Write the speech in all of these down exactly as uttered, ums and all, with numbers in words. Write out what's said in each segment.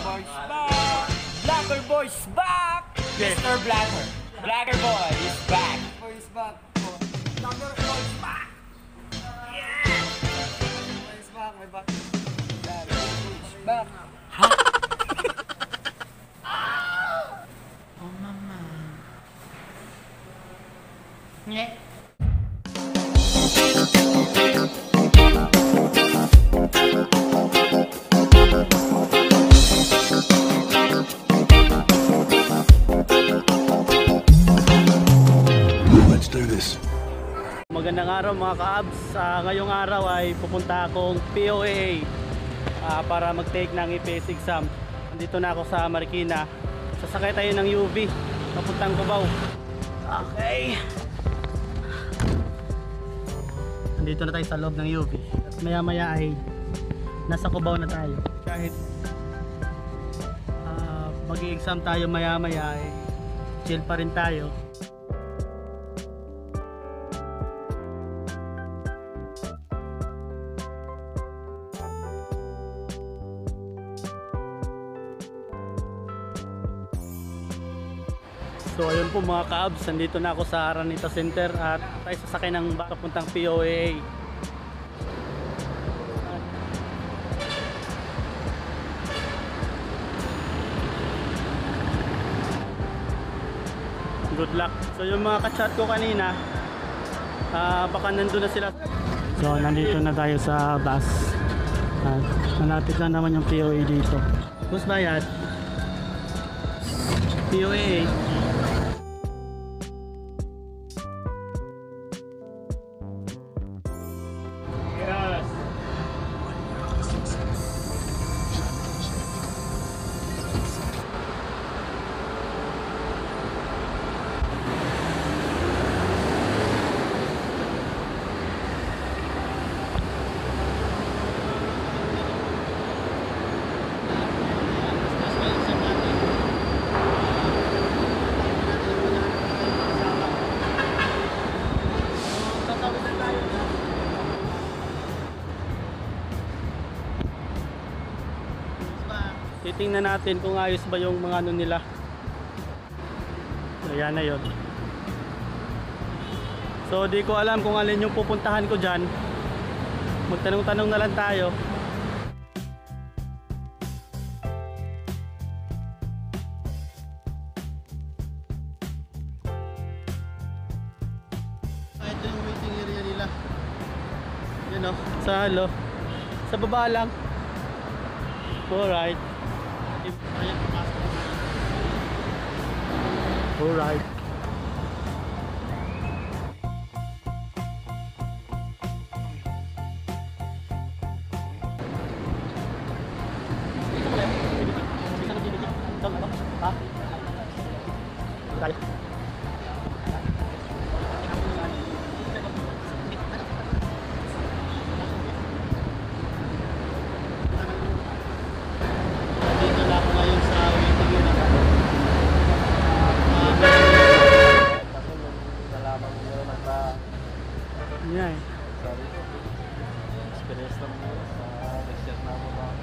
Boy's back! Blacker Boy's back! Yes. Mister Blacker. Blacker Boy is back. Boy's back. Blacker Boy's back! Yes! Boy's back, my back. Blacker Boy's back. Oh, mama. Nye. Let's do this. Magandang araw mga ka-abs. Uh, ngayong araw ay pupunta akong P O A A uh, para mag-take ng E P S exam. Nandito na ako sa Marikina. Sasakay tayo ng U V papuntang Cubao. Okay. Nandito na tayo sa loob ng U V. At maya maya ay nasa Cubao na tayo. Kahit uh, mag-i-exam tayo maya maya ay chill pa rin tayo. So ayun po mga ka-abs, nandito na ako sa Araneta Center at tayo sasakay ng papuntang P O A A. Good luck. So yung mga ka-chat ko kanina, uh, baka nandun na sila. So nandito na tayo sa bus. At malapit lang naman yung P O A dito. Bus bayad? P O A A. Titingnan natin kung ayos ba yung mga ano nila. So yan na yun. So di ko alam kung alin yung pupuntahan ko dyan. Magtanong-tanong na lang tayo. Ito yung waiting area nila. Yun o, sa halo. Sa baba lang. Alright. Alright. Ha? Tayo. Yeah. Experience lang mo sa next year na mo ba?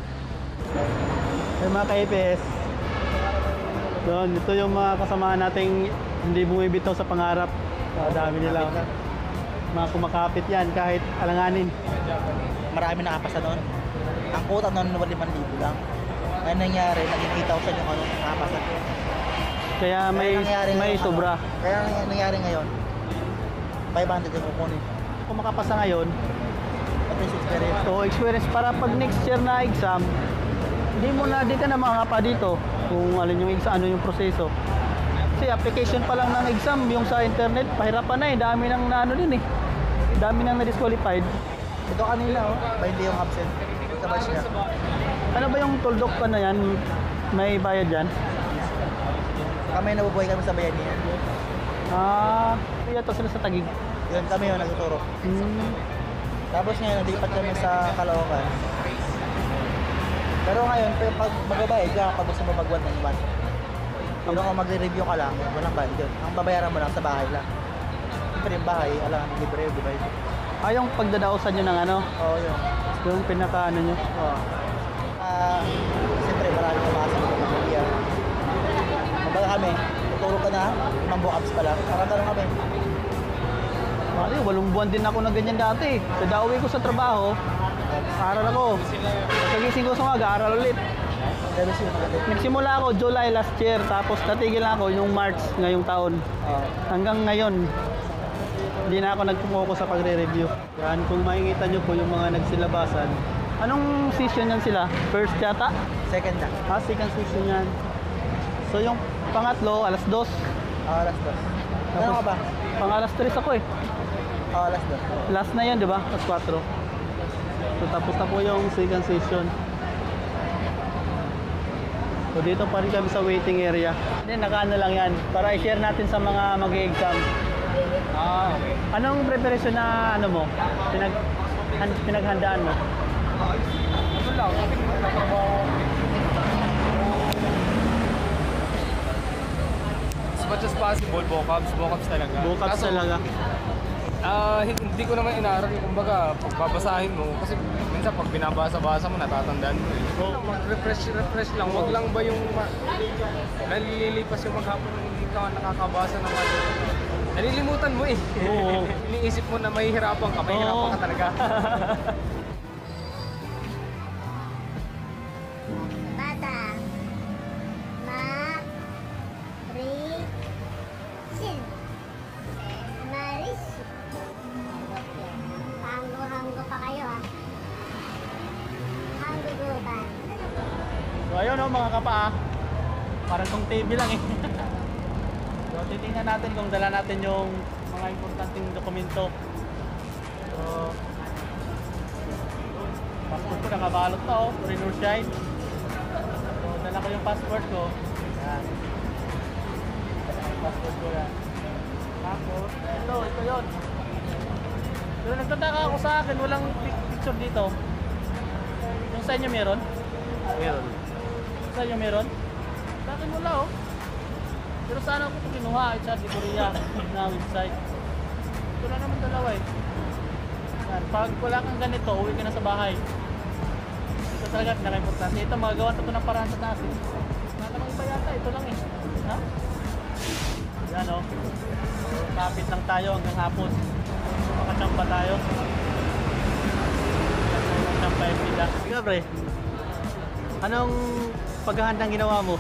Hey mga ka-E P S. Doon, ito yung mga kasama nating hindi bumibitaw sa pangarap. Uh, dami nila. Mga kumakapit yan kahit alanganin. Marami nakapasa noon. Ang quota noon limang libo lang. Kaya nangyari, naging eight thousand yung ano, nakapasa. Kaya may Kaya may ngayon, sobra. Ano, kaya nangyari ngayon, five hundred yung kukunin. Kung makapasa ngayon, At least experience. so experience para pag next year na exam, hindi mo na, di ka na makakapa dito kung alin yung exam, ano yung proseso. Kasi application pa lang ng exam, yung sa internet, pahirapan na eh, dami nang na ano din eh. Dami nang na-disqualified. Ito kanila, oh, twenty yung absent sa batch niya. Ano ba yung tuldok ka na yan? May bayad yan? Kami nabubuhay kami sa bayan niya. Ah, kaya to sila sa Taguig. Yun kami yung nagtuturo. Hmm. Tapos ngayon, nalipat kami sa Caloocan. Pero ngayon, pag magbabayad ka, pag gusto mo mag-one ng one. Pero kung magre-review ka lang, walang bayad yun. Ang babayaran mo lang sa bahay lang. Siyempre yung bahay, alam, libre yung bahay. Ah, yung pagdadausan nyo ng ano? Oo, yun. Yung pinaka ano nyo? Oo. Ah, siyempre marami ng buckups pala. Parang gano'n kami. Mali, walong buwan din ako na ganyan dati. Kada uwi ko sa trabaho, aral ako. Pagkagising ko sa umaga, aral ulit. Pero siya mga Nagsimula ako July last year, tapos natigil na ako yung March ngayong taon. Oo. Hanggang ngayon, hindi na ako nagpumoko sa pagre-review. Yan, kung makikita nyo po yung mga nagsilabasan. Anong season yan sila? First yata? Second na. Ah, second season yan. So yung pangatlo, alas dos. Ah, alas dos. Ano ka ba? Pang alas tres ako eh. Ah, alas dos. Last na yan, di ba? Alas kwatro. So tapos na po yung second season. So dito pa rin kami sa waiting area. Then nakaano lang yan para i-share natin sa mga mag-exam. Ah, okay. Anong preparation na ano mo? Pinag han- pinaghandaan mo? Ano lang, nagtatrabaho. As much as possible, vocabs, vocabs talaga. Bukas Kaso, talaga. Ah, hindi ko naman inaaral yung kumbaga, pagbabasahin mo, kasi minsan pag binabasa-basa mo, natatandaan mo eh. Oo. Mag-refresh, refresh lang. Wag lang ba yung ma- nalilipas yung maghapon na hindi ka nakakabasa ng ano. Nalilimutan mo eh. Oo. Iniisip mo na mahihirapan ka, mahihirapan ka Oo. talaga. Bata. Ma. Ri. Sin. Maris. Hanggo-hanggo pa kayo ha. Hanggo-guban. So ayun oh, mga kapa. Parang tong T V lang eh. So titingnan natin kung dala natin yung mga importanteng dokumento. So passport ko nakabalot na oh, Renor Shine. So dala ko yung passport ko. Yan. Passport ko yan. Tapos ito, ito yun. Pero nagtataka ako sa akin, walang pic- picture dito. Yung sa inyo meron? Meron. Sa inyo meron? Sa akin wala oh. Pero sana ako ito kinuha, it's at the Korea na website. Ito na naman dalawa eh. Yan. Pag wala kang ganito, uwi ka na sa bahay. Ito talaga pinaka-importante. Ito, magagawa ito ng paraan sa taas eh. Wala namang iba yata, ito lang eh. Ha? Yan oh. So, kapit lang tayo hanggang hapon. Makachamba tayo. Makachamba yung pila. Ikaw pre, anong paghahandang ginawa mo?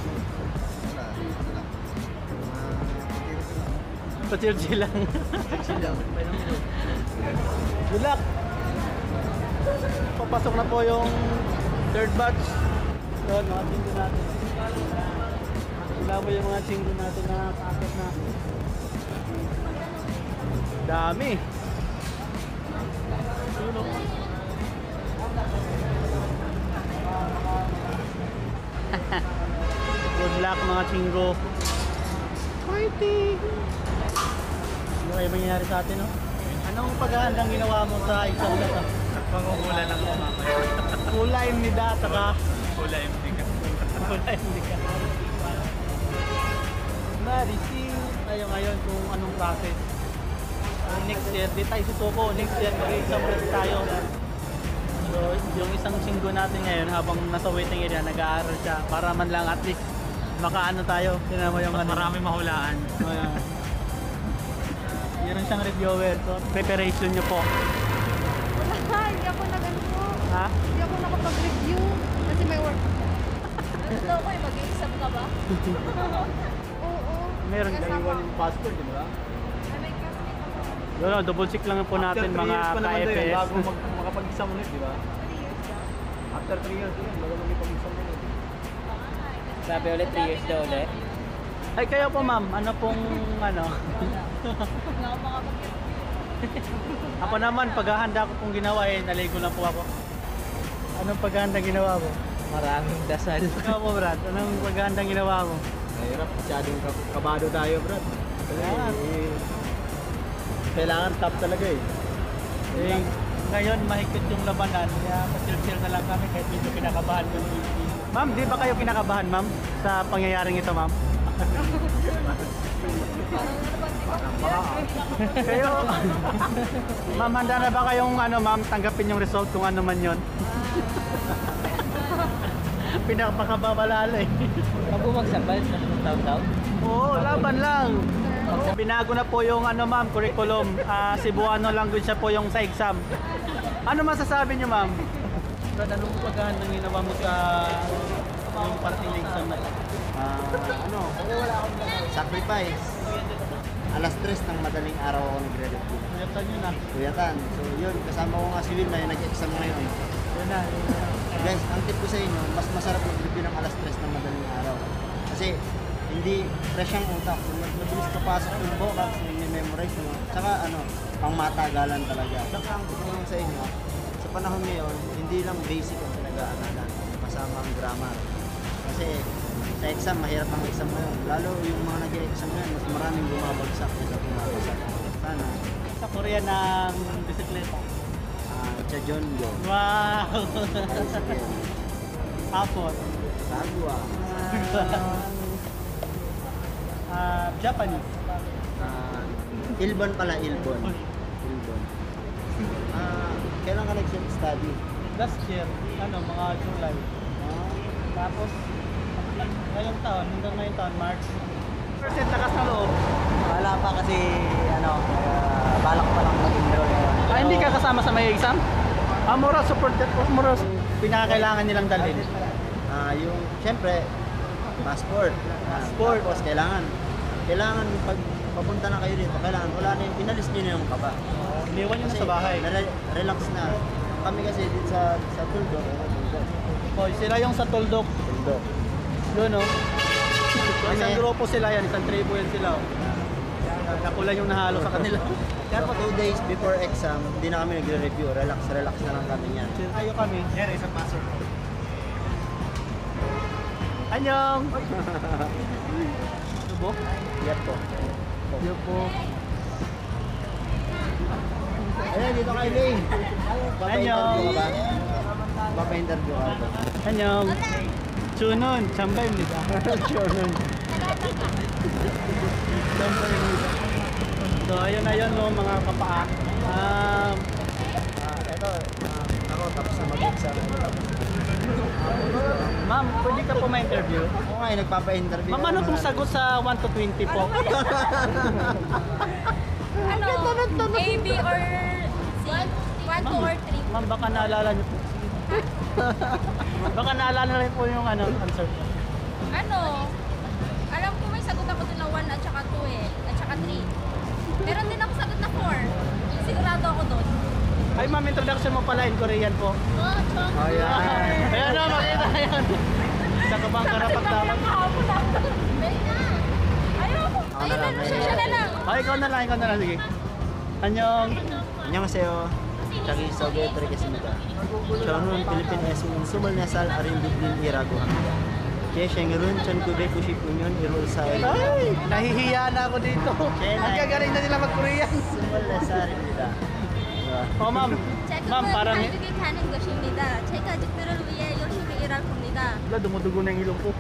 Pa-chill-chill lang. Chill lang. Good luck! Papasok na po yung third batch. Yun, mga chinggo natin. Wala mo yung mga chinggo natin na kaakit na. Dami! Yun, oh. Good luck mga chinggo. Fighting! Ano kayo mangyayari sa atin, no? Anong paghahandang ginawa mo sa exam na to? Panguhula lang ako mamaya. Kulay ni data ka. Hula M D ka. Kulay hindi ka. Na-receive tayo ngayon kung anong process. Ang next year, di tayo susuko. Next year, mag-exam ulit tayo. So, yung isang singgo natin ngayon, habang nasa waiting area, nag-aaral siya. Para man lang at least makaano tayo. Tinan mo yung ano. Marami mahulaan. Ayan. Meron siyang reviewer. So, preparation nyo po. Wala, hindi ako na ganito. Ha? Hindi ako nakapag-review kasi may work. Ano ko eh, mag-i-exam ka ba? Oo. Meron Kasama. kayo yung passport, di ba? Ay, may classmate ako. Yun, double check lang po natin mga ka-F S. Bago mag makapag-exam ulit, di ba? Three years ka. After three years, yun, bago mag-exam ulit. Sabi ulit, three years daw ulit. Ay, kayo po ma'am, ano pong ano? Hindi ako makapag-review. Ako naman, paghahanda ko pong ginawa eh, naligo lang po ako. Anong paghahanda ginawa mo? Maraming dasal. Ikaw po Brad, anong paghahanda ginawa mo? Mahirap, masyadong kab- kabado tayo, Brad. Yan. Eh, kailangan top talaga eh. Eh, ngayon mahigpit yung labanan, kaya pasil-sil na lang kami kahit medyo kinakabahan kami. Ma'am, di ba kayo kinakabahan ma'am sa pangyayaring ito ma'am? Kayo, ma'am, handa na ba kayong ano ma'am, tanggapin yung result kung ano man yun? Pinapakababalala eh. Pag bumagsak ba, taon-taon? Oo, laban lang. Binago na po yung ano ma'am, curriculum. Ah, Cebuano language na po yung sa exam. Ano masasabi niyo ma'am? Brad, anong pagkahan ng ginawa mo sa yung parting exam na to? Ah, ano, sacrifice. Alas tres ng madaling araw ako nagre-review. Kuyatan nyo na. Kuyatan. So yun, kasama ko nga si Will na yung nag-exam ngayon. Yun na. Guys, ang tip ko sa inyo, mas masarap mag-review ng alas tres ng madaling araw. Kasi hindi fresh ang utak. Mas mabilis kapasok yung vocab, yung memorize mo. Tsaka ano, pang matagalan talaga. Tsaka ang tutulong sa inyo, sa panahon ngayon, hindi lang basic ang pinag-aaralan. Kasama ang grammar. Kasi sa exam, mahirap ang exam ngayon. Lalo yung mga nag-exam ngayon, mas maraming bumabagsak kaysa bumabagsak. Sana, Sa Korea ng bisikleta. ah, Chajongo. Wow! Tapos, Sagwa. ah, Japanese. Ah, Ilbon pala, Ilbon. Ilbon. Ah, kailan ka nag-study? Last year, ano, mga July. Ah, Tapos, ngayong taon, hanggang ngayong taon, March. Percent lakas na loob. Wala pa kasi, ano, uh, balak pa lang mag-enroll ngayon. Ah, hindi ka kasama sa may exam? Ah, moral support, moral pinakakailangan nilang dalhin. ah, yung, syempre, passport. Ah, Passport. Tapos, kailangan, kailangan pag papunta na kayo dito, kailangan, wala na yung, inalis nyo na yung kaba. Iniwan nyo na Kasi, sa bahay. nare- relax na. Kami kasi dito sa, sa Tuldo, eh, Tuldo. Oh, sila yung sa Tuldok. Tuldo. Yun, no? Isang Kami- grupo sila yan, isang tribo yan sila. Oh. Nakulan yung nahalo sa kanila. Kaya po two days before exam, hindi na kami nagre-review. Relax, relax na lang kami yan. Tayo kami. Yan, isang pasok. Anyong! Subo? Yan po. Yun po. Ayan, dito kay Lane. Papa-interview ka ba? Papa-interview ka ba? Anyong! Chunon! Chambay mo nila. Chunon. Chambay mo nila. So, ayun na yun, no, mga kapaa. Um, Ah, eto, ah, ako tapos na mag-exam. Ma'am, pwede ka po ma-interview? Ako nga, eh, nagpapa-interview. Ma'am, ano kung sagot sa one to twenty po? Ano? A, B, or C? one, two, or three? Ma'am, baka naalala niyo po. Baka naalala rin po yung ano, answer po. Ano? Alam ko may sagot ako dun na one at saka two eh. At saka three. Meron din ako sagot na four. Sigurado ako dun. Ay, ma'am, introduction mo pala in Korean po. Oh, yan. Ayan na, makita yun. Sa kabang karapat dapat. Ayoko. Ako na Ayun lang, na, ayun siya, na siya na lang. lang. Ay, ikaw na lang, ikaw na lang, sige. Anyong. 안녕하세요. 자기 소개해드리겠습니다. 저는 필리핀에서 온 스물네 살 어린 빅린이라고 합니다. 제 생일은 천구백구십구 년 일월 사일. Ay, nahihiya na ako dito. Ang gagaling na nila mag-Korean. 스물네 살입니다. Oh, ma'am. Ma'am, parang... 한국에 가는 것입니다. 제 가족들을 위해 열심히 일할 겁니다. Wala, dumudugo na yung ilong ko.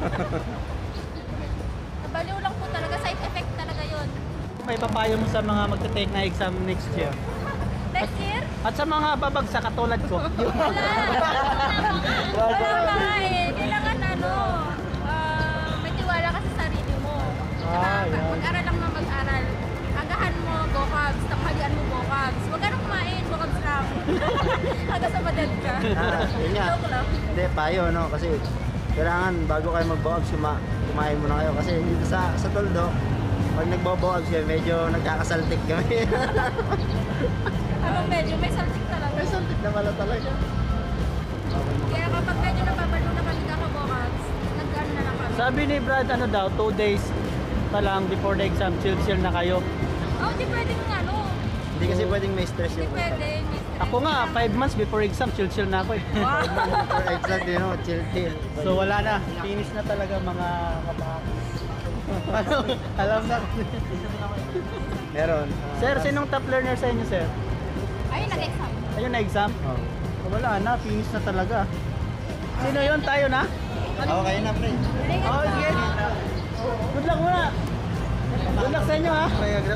Baliw lang po talaga. Side effect talaga yun. May papayo mo sa mga magte-take na exam next year. Next year, At sa mga babagsak katulad ko. wala. Wala pa nga eh. Kailangan ano, ah, may tiwala ka sa sarili mo. Tsaka Ah, yan. mag-aral lang na mag-aral. Agahan mo, vocabs. Tanghalian mo, vocabs. Huwag ka nang kumain, vocabs lang. Hanggang sa madad ka. Ah, yun nga. Joke lang. Hindi, payo, no? Kasi kailangan bago kayo mag-box, kuma kumain muna kayo. Kasi dito sa, sa Toldo, pag nagbo-box kayo, medyo nagkakasaltik kami. Anong medyo, may saltik talaga. May saltik na pala talaga. Kaya kapag medyo nababalo na kami kaka-vocabs, nag-ano na lang kami. Sabi ni Brad, ano daw, two days pa lang before the exam, chill-chill na kayo. Oh, di pwedeng ano. Hindi kasi pwedeng may stress Di yung utak. pwede. may stress Ako nga, lang. five months before exam, chill-chill na ako eh. For exam, you know, chill chill. So wala na, finish na talaga mga kapaa. Alam, alam na. Meron. ah, Sir, sinong top learner sa inyo, sir? Ayun, nag-exam. Ayun na exam? Oh. So, wala na, finish na talaga. Sino yun? Tayo na? Oo, kayo na, pre. Oh, sige. Good luck muna. Good luck sa inyo, ha?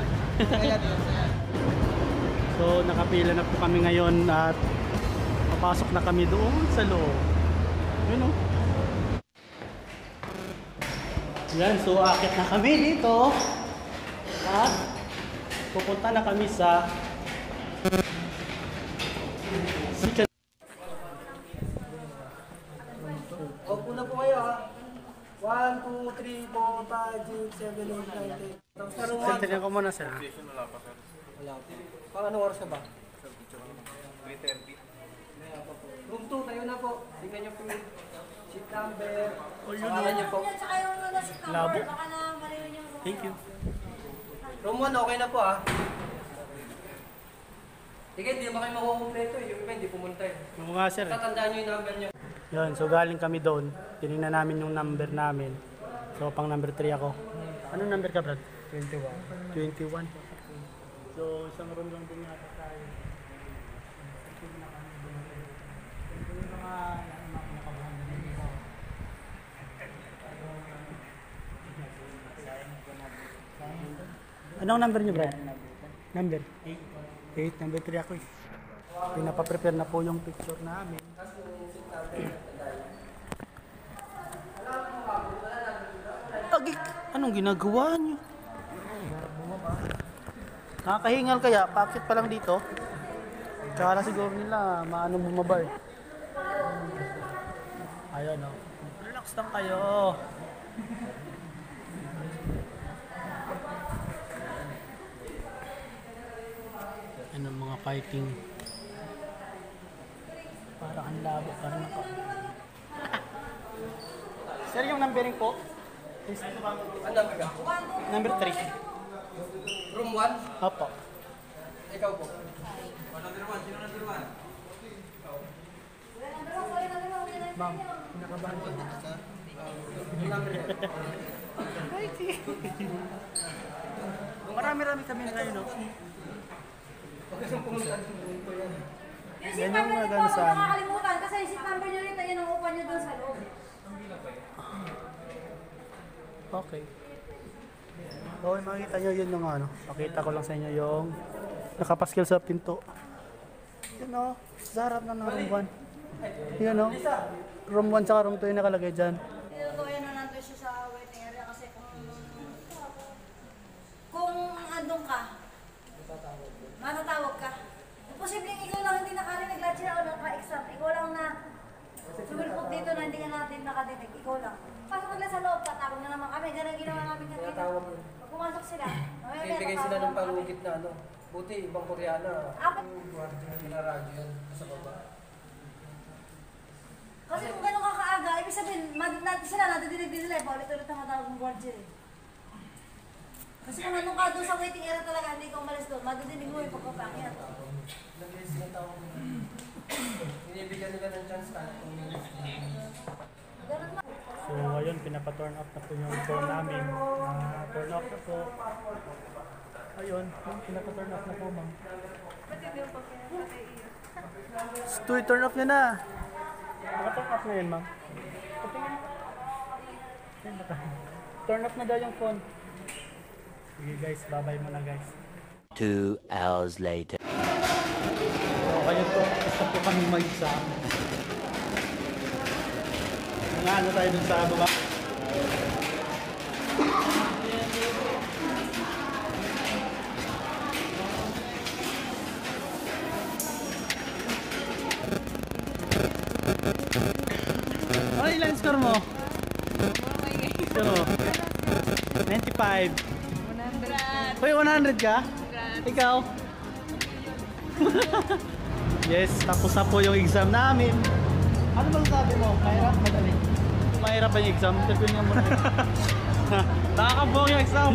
So, nakapila na po kami ngayon at papasok na kami doon sa loob. Yun, oh. Yan, so akit na kami dito. At pupunta na kami sa Opo na po kayo ha. one, two, three, four, five, six, seven, eight, nine, ten. Tapos na room one. Tingnan ko muna sir. Wala po. Pang anong oras ka ba? three thirty. Room two, tayo na po. Tingnan niyo po yung sheet number. Pangalan niyo po. Tsaka yung ano, si Labo. number, baka na maririn yung room. Thank you. Room one, okay na po ha. Sige, hindi naman kayo makukumpleto eh. Yung iba hindi pumunta eh. Oo nga sir. Tatandaan niyo yung number niyo. Yun, so galing kami doon. Tinignan namin yung number namin. So pang number three ako. Anong number ka, Brad? twenty-one. twenty-one. So isang room lang din yata tayo. Anong number niyo, Brad? Number? eight. Number three ako eh. Pinapaprepare na po yung picture namin. Agik! Anong ginagawa niyo? Nakakahingal kaya? Pakit pa lang dito. Tsaka siguro nila maano bumaba eh. Ayun o. Relax lang kayo. Ano mga fighting. Parang ang labo. Parang naka... Sir, yung numbering po? Is, Ang number ka? number three. Room one? Opo. Ikaw po. Ma'am, pinakabahan ko. Yung number niyo. Marami-rami kami na kayo, no? Huwag kasang pumunta sa room ko yan. Yung Yan seat yung number niyo po, maganda huwag sa amin. nakakalimutan kasi yung seat number niyo rito, yun ang upan niyo doon sa loob. Okay. Okay, makikita nyo yun yung ano. Pakita ko lang sa inyo yung nakapaskil sa pinto. Yun o, sa harap na ng room one. Yun o, room one tsaka room two yung nakalagay dyan. Tinutuyan na nandun siya sa waiting area kasi kung kung andun ka, matatawag ka. Posibleng ikaw lang hindi nakarinig lahat sila o naka-exam. Ikaw lang na sumilpot dito na hindi nga natin nakadinig. Ikaw lang. Pasok nila sa loob, tatawag na naman kami. Ganun ginawa namin kanina. Tinatawag yun. Pag pumasok sila, mamaya Bibigay sila ng palugit na ano. Buti, ibang Koreana. Apat. Pinaradyo yan sa baba. Kasi kung gano'n ka kaaga, ibig sabihin, mad- natin sila, nadidinig din nila, eh, paulit-ulit na matawag ng guardian eh. Kasi kung nandun ka doon sa waiting area talaga, hindi ka umalis doon, madidinig mo yung pagpapakyat. Lagay sila tawag. Binibigyan nila ng chance kahit kung Ganun lang. So ayun, pinapa-turn off na po yung door namin. Uh, turn off na po. Ayun, pinapa-turn off na po, ma'am. Stoy, turn off nyo na. Naka-turn off na yun, ma'am. Patingin. Ayun, naka- Turn off na daw yung phone. Sige guys, bye-bye muna guys. Two hours later. So kayo po, basta po kami mag-exam. Mga ano tayo dun sa baba? Ano ilan score mo? Score mo? ninety-five. one hundred. Uy, one hundred ka? Ikaw? Yes, tapos na po yung exam namin. Ano bang sabi mo? Mahirap? Madali? Mahirap ba yung exam? Sabihin nga muna. Nakakabuong yung exam.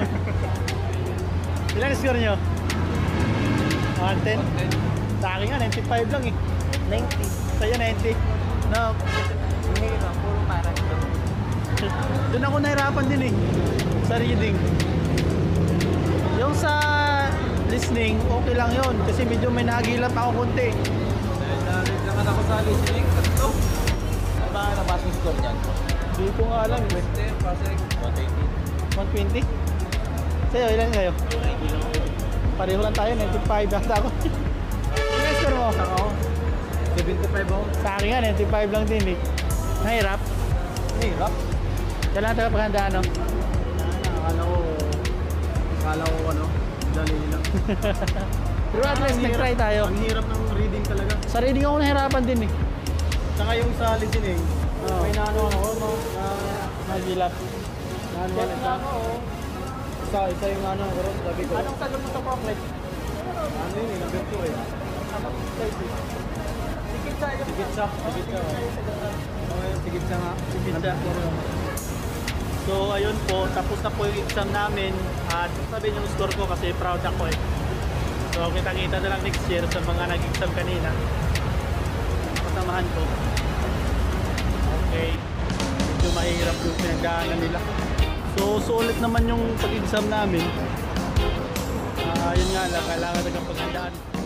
Ilan yung score nyo? one ten? Sa akin nga, ninety-five lang eh. ninety. Sa'yo, ninety. No. Hindi ba? Puro parang ito. Doon ako nahirapan din eh. Sa reading. Yung sa listening, okay lang yun. Kasi medyo may nahagilap ako konti. Dahil narin naman ako sa listening. Tatlo. Ano ba ang passing score niyan? Hindi ko nga alam eh. Hindi, passing. one twenty. one twenty? Sa'yo, ilan sa'yo? Pareho lang tayo, ninety-five yata ako. Ilan score mo? Ako, seventy-five ako. Sa akin nga, ninety-five lang din eh. Nahirap. Hirap. Kailangan tayo paghandaan, no? Akala ko, Akala ko ano, dali lang. Pero at least nag-try tayo. Ang hirap ng reading talaga. Sa reading ako nahirapan din eh. Saka yung sa listening, Oo. may naano ako, no? Na, Nagilap. naano ano isa. Isa, isa yung ano ko ron, sabi ko. Anong sagot mo sa proplet? Ano yun, eh, number two eh. Sikit sa iyo. Sigit siya, sigit siya. oh. Okay, sigit siya nga. Sigit siya. Number two ron. So ayun po, tapos na po yung exam namin at sabihin yung score ko kasi proud ako eh. So kita-kita na lang next year sa mga nag-exam kanina. Kasamahan ko. Okay. Medyo mahirap yung pinagdaanan nila. So sulit naman yung pag-exam namin. Ah, yun nga lang, kailangan talagang paghandaan.